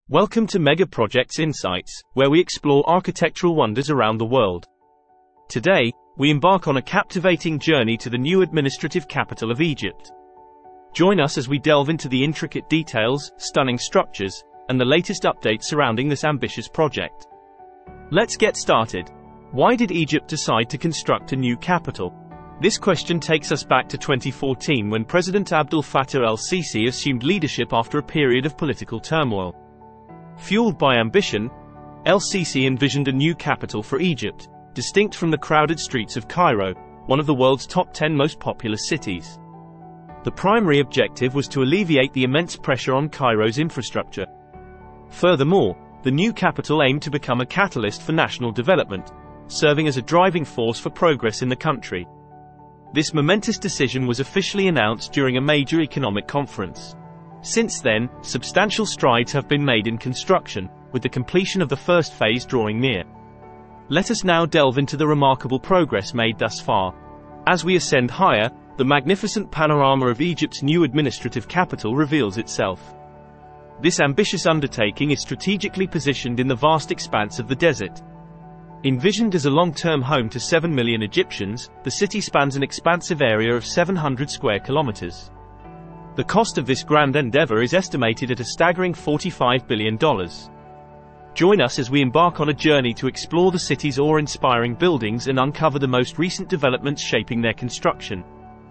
Welcome to Mega Projects Insights, where we explore architectural wonders around the world. Today, we embark on a captivating journey to the new administrative capital of Egypt. Join us as we delve into the intricate details, stunning structures, and the latest updates surrounding this ambitious project. Let's get started. Why did Egypt decide to construct a new capital? This question takes us back to 2014 when President Abdel Fattah el-Sisi assumed leadership after a period of political turmoil. Fueled by ambition, el-Sisi envisioned a new capital for Egypt, distinct from the crowded streets of Cairo, one of the world's top 10 most populous cities. The primary objective was to alleviate the immense pressure on Cairo's infrastructure. Furthermore, the new capital aimed to become a catalyst for national development, serving as a driving force for progress in the country. This momentous decision was officially announced during a major economic conference. Since then, substantial strides have been made in construction, with the completion of the first phase drawing near. Let us now delve into the remarkable progress made thus far. As we ascend higher, the magnificent panorama of Egypt's new administrative capital reveals itself. This ambitious undertaking is strategically positioned in the vast expanse of the desert. Envisioned as a long-term home to 7 million Egyptians, the city spans an expansive area of 700 square kilometers. The cost of this grand endeavor is estimated at a staggering $45 billion. Join us as we embark on a journey to explore the city's awe-inspiring buildings and uncover the most recent developments shaping their construction.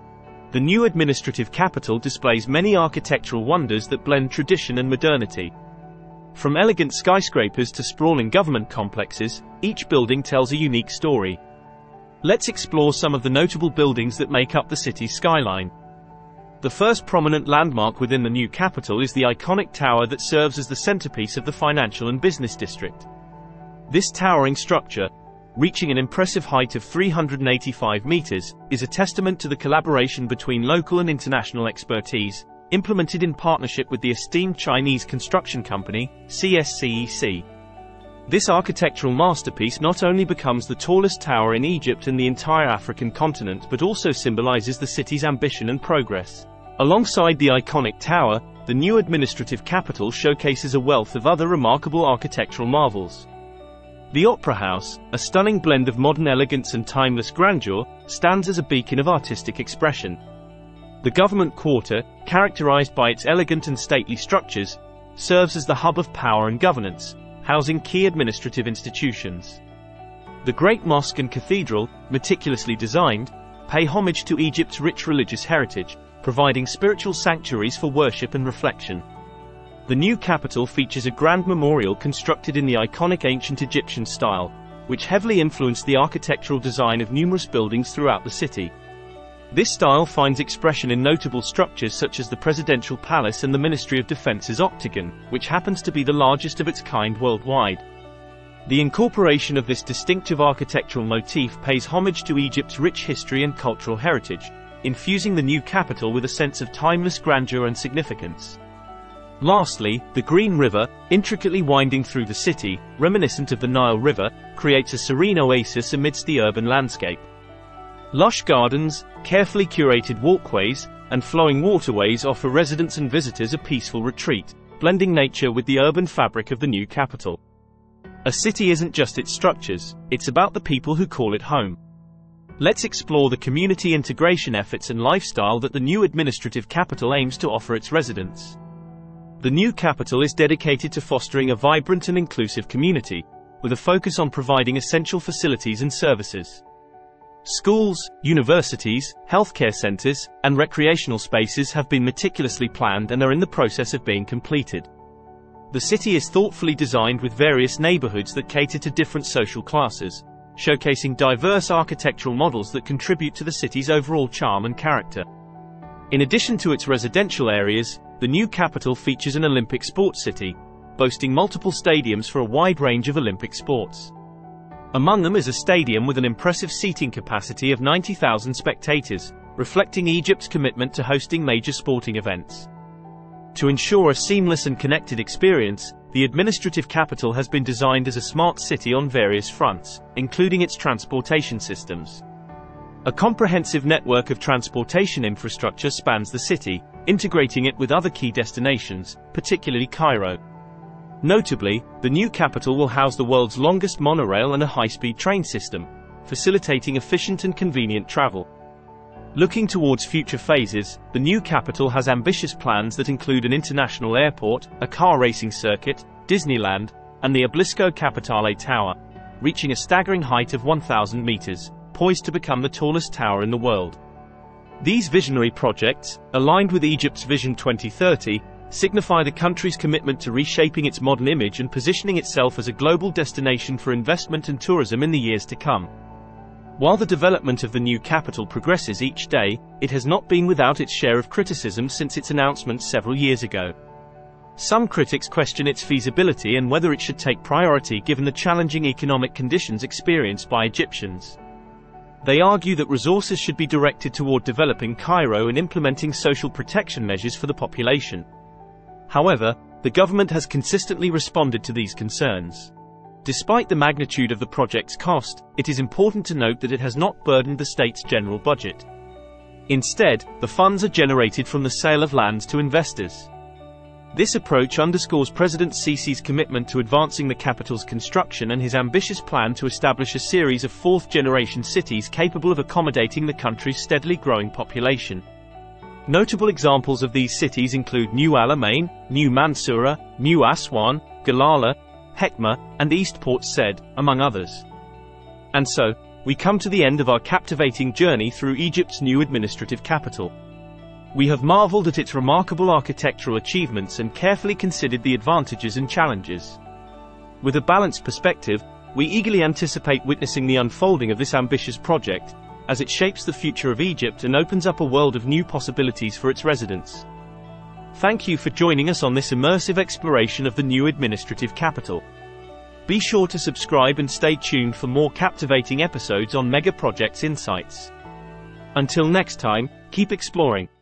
The new administrative capital displays many architectural wonders that blend tradition and modernity. From elegant skyscrapers to sprawling government complexes, each building tells a unique story. Let's explore some of the notable buildings that make up the city's skyline. The first prominent landmark within the new capital is the iconic tower that serves as the centerpiece of the financial and business district. This towering structure, reaching an impressive height of 385 meters, is a testament to the collaboration between local and international expertise, implemented in partnership with the esteemed Chinese construction company, CSCEC. This architectural masterpiece not only becomes the tallest tower in Egypt and the entire African continent but also symbolizes the city's ambition and progress. Alongside the iconic tower, the new administrative capital showcases a wealth of other remarkable architectural marvels. The Opera House, a stunning blend of modern elegance and timeless grandeur, stands as a beacon of artistic expression. The government quarter, characterized by its elegant and stately structures, serves as the hub of power and governance, housing key administrative institutions. The Great Mosque and Cathedral, meticulously designed, pay homage to Egypt's rich religious heritage, providing spiritual sanctuaries for worship and reflection. The new capital features a grand memorial constructed in the iconic ancient Egyptian style, which heavily influenced the architectural design of numerous buildings throughout the city. This style finds expression in notable structures such as the Presidential Palace and the Ministry of Defense's Octagon, which happens to be the largest of its kind worldwide. The incorporation of this distinctive architectural motif pays homage to Egypt's rich history and cultural heritage, infusing the new capital with a sense of timeless grandeur and significance. Lastly, the Green River, intricately winding through the city, reminiscent of the Nile River, creates a serene oasis amidst the urban landscape. Lush gardens, carefully curated walkways, and flowing waterways offer residents and visitors a peaceful retreat, blending nature with the urban fabric of the new capital. A city isn't just its structures, it's about the people who call it home. Let's explore the community integration efforts and lifestyle that the new administrative capital aims to offer its residents. The new capital is dedicated to fostering a vibrant and inclusive community, with a focus on providing essential facilities and services. Schools, universities, healthcare centers, and recreational spaces have been meticulously planned and are in the process of being completed. The city is thoughtfully designed with various neighborhoods that cater to different social classes, showcasing diverse architectural models that contribute to the city's overall charm and character. In addition to its residential areas, the new capital features an Olympic sports city, boasting multiple stadiums for a wide range of Olympic sports. Among them is a stadium with an impressive seating capacity of 90,000 spectators, reflecting Egypt's commitment to hosting major sporting events. To ensure a seamless and connected experience, the administrative capital has been designed as a smart city on various fronts, including its transportation systems. A comprehensive network of transportation infrastructure spans the city, integrating it with other key destinations, particularly Cairo. Notably, the new capital will house the world's longest monorail and a high-speed train system, facilitating efficient and convenient travel. Looking towards future phases, the new capital has ambitious plans that include an international airport, a car racing circuit, Disneyland, and the Obelisko Capitale Tower, reaching a staggering height of 1,000 meters, poised to become the tallest tower in the world. These visionary projects, aligned with Egypt's Vision 2030, signify the country's commitment to reshaping its modern image and positioning itself as a global destination for investment and tourism in the years to come. While the development of the new capital progresses each day, it has not been without its share of criticism since its announcement several years ago. Some critics question its feasibility and whether it should take priority given the challenging economic conditions experienced by Egyptians. They argue that resources should be directed toward developing Cairo and implementing social protection measures for the population. However, the government has consistently responded to these concerns. Despite the magnitude of the project's cost, it is important to note that it has not burdened the state's general budget. Instead, the funds are generated from the sale of lands to investors. This approach underscores President Sisi's commitment to advancing the capital's construction and his ambitious plan to establish a series of fourth-generation cities capable of accommodating the country's steadily growing population. Notable examples of these cities include New Alamein, New Mansoura, New Aswan, Galala, Hekma, and East Port Said, among others. And so, we come to the end of our captivating journey through Egypt's new administrative capital. We have marveled at its remarkable architectural achievements and carefully considered the advantages and challenges. With a balanced perspective, we eagerly anticipate witnessing the unfolding of this ambitious project, as it shapes the future of Egypt and opens up a world of new possibilities for its residents. Thank you for joining us on this immersive exploration of the new administrative capital. Be sure to subscribe and stay tuned for more captivating episodes on Mega Projects Insights. Until next time, keep exploring.